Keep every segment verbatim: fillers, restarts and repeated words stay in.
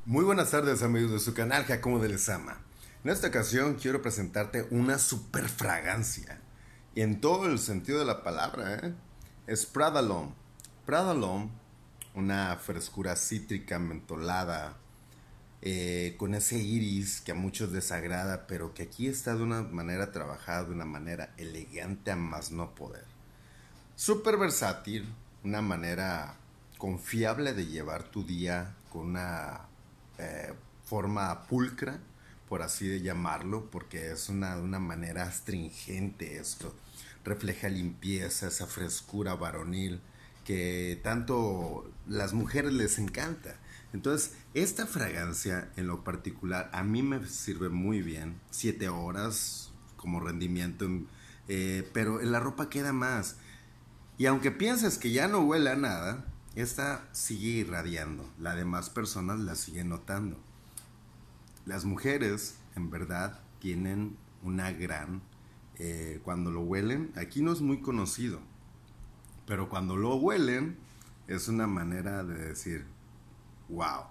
Muy buenas tardes amigos de su canal Giacomo de Lezama. En esta ocasión quiero presentarte una super fragancia. Y en todo el sentido de la palabra, ¿eh? Es Prada L'Homme. Prada L'Homme, una frescura cítrica mentolada, eh, con ese iris que a muchos desagrada, pero que aquí está de una manera trabajada, de una manera elegante a más no poder. Súper versátil, una manera confiable de llevar tu día con una eh, forma pulcra, por así de llamarlo, porque es una, una manera astringente esto. Refleja limpieza, esa frescura varonil que tanto las mujeres les encanta. Entonces, esta fragancia en lo particular a mí me sirve muy bien. Siete horas como rendimiento, eh, pero en la ropa queda más. Y aunque pienses que ya no huele a nada, esta sigue irradiando. Las demás personas la siguen notando. Las mujeres, en verdad, tienen una gran... Eh, cuando lo huelen, aquí no es muy conocido, pero cuando lo huelen, es una manera de decir, wow.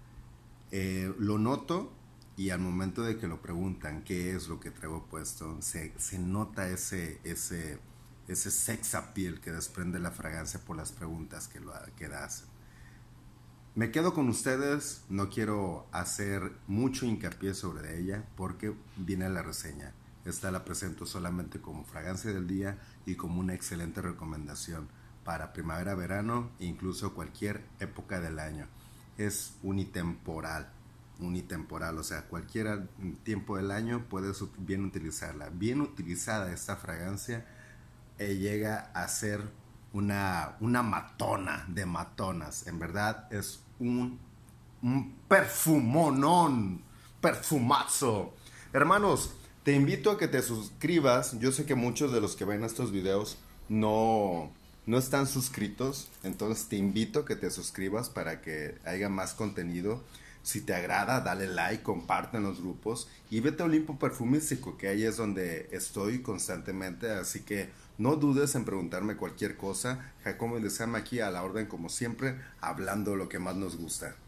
Eh, lo noto y al momento de que lo preguntan qué es lo que traigo puesto, se, se nota ese, ese, ese sex appeal que desprende la fragancia por las preguntas que, lo, que hacen. Me quedo con ustedes, no quiero hacer mucho hincapié sobre ella porque viene la reseña. Esta la presento solamente como fragancia del día y como una excelente recomendación para primavera, verano e incluso cualquier época del año. Es unitemporal, unitemporal, o sea, cualquier tiempo del año puedes bien utilizarla. Bien utilizada esta fragancia eh, llega a ser una, una matona de matonas. En verdad es un, un perfumonón, perfumazo. Hermanos, te invito a que te suscribas. Yo sé que muchos de los que ven estos videos no, no están suscritos. Entonces te invito a que te suscribas para que haya más contenido. Si te agrada, dale like, comparte en los grupos y vete a Olimpo Perfumístico, que ahí es donde estoy constantemente. Así que no dudes en preguntarme cualquier cosa. Giacomo de Lezama aquí a la orden como siempre, hablando lo que más nos gusta.